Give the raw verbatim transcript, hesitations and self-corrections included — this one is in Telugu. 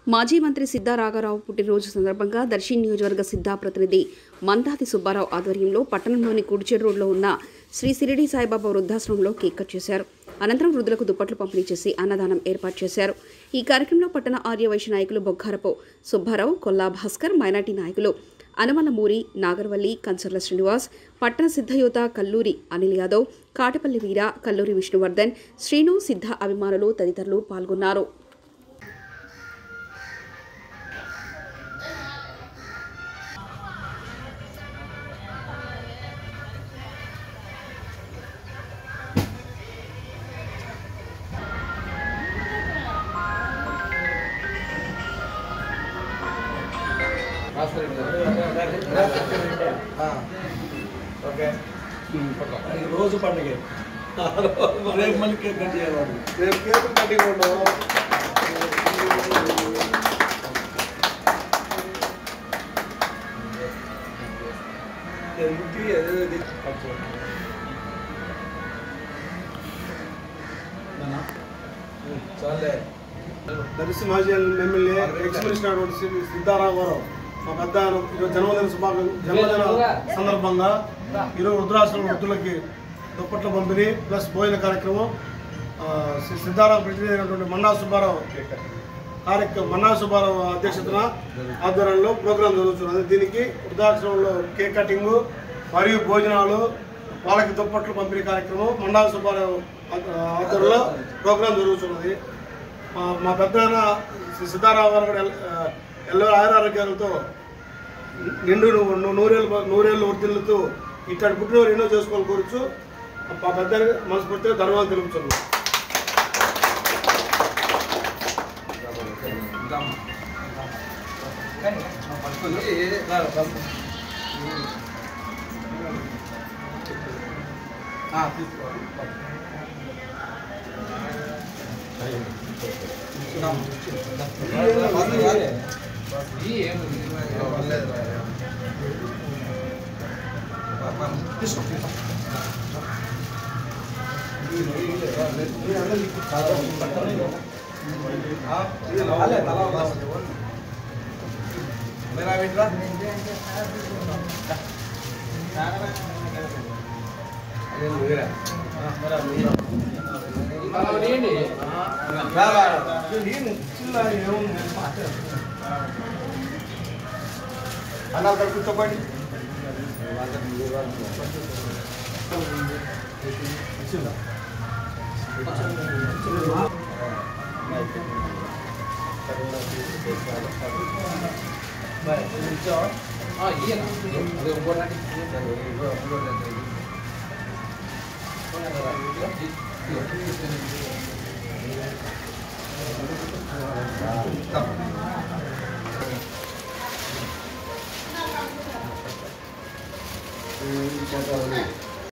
మాజీ మంత్రి సిద్ధా రాఘవరావు పుట్టినరోజు సందర్భంగా దర్శి నియోజకవర్గ సిద్ధా ప్రతినిధి మందాతి సుబ్బారావు ఆధ్వర్యంలో పట్టణంలోని కుడిచేడు రోడ్లో ఉన్న శ్రీ సిరిడి సాయిబాబా వృద్ధాశ్రమంలో కేక్ కట్ చేశారు. అనంతరం వృద్ధులకు దుప్పట్లు పంపిణీ చేసి అన్నదానం ఏర్పాటు చేశారు. ఈ కార్యక్రమంలో పట్టణ ఆర్యవైశ్య నాయకులు బొగ్గారపు సుబ్బారావు, కొల్లా భాస్కర్, మైనార్టీ నాయకులు అనమలమూరి, నాగర్వల్లి, కంచర్ల శ్రీనివాస్, పట్టణ సిద్ధయోత కల్లూరి అనిల్ యాదవ్, కాటపల్లి వీర, కల్లూరి విష్ణువర్ధన్, శ్రీను, సిద్ధ అభిమానులు తదితరులు పాల్గొన్నారు. రోజు పండుగ రేపు మళ్ళీ కేక్ కట్ చేయాలి. రేపు కేక్ కటింగ్ ఉండవు. చాలే దర్శి మాజీ ఎమ్మెల్యే ఎక్స్ మినిస్టర్ సిద్ధా రాఘవరావు మా పెద్ద ఈరోజు జన్మదిన శుభాకాంక్ష జన్మదిన సందర్భంగా ఈరోజు వృద్ధాశ్రమ వృద్ధులకి దుప్పట్ల పంపిణీ ప్లస్ భోజన కార్యక్రమం శ్రీ సిద్ధారావు ప్రతినిధి అయినటువంటి మండా సుబ్బారావు కార్యక్రమం మండా సుబ్బారావు అధ్యక్షతన ఆధ్వర్యంలో ప్రోగ్రాం జరుగుతున్నది. దీనికి వృద్ధాశ్రమంలో కేక్ కటింగు మరియు భోజనాలు, వాళ్ళకి దుప్పట్లు పంపిణీ కార్యక్రమం మండా సుబ్బారావు ఆధ్వర్యంలో ప్రోగ్రాం జరుగుతున్నది. మా పెద్ద శ్రీ సిద్ధారావు గారు కూడా ఎల్లో ఆయురారోగ్యాలతో నిండు నూరేళ్ళు నూరేళ్ళు వర్తిల్లుతూ ఇట్లాంటి పుట్టినవారు ఎన్నో చేసుకోవాలని కోరుచు మా పెద్ద మనస్ఫూర్తిగా ధన్యవాదాలు తెలుపుతున్నాను. అన్నా అక్కడ కూర్చోపండి. Thank you.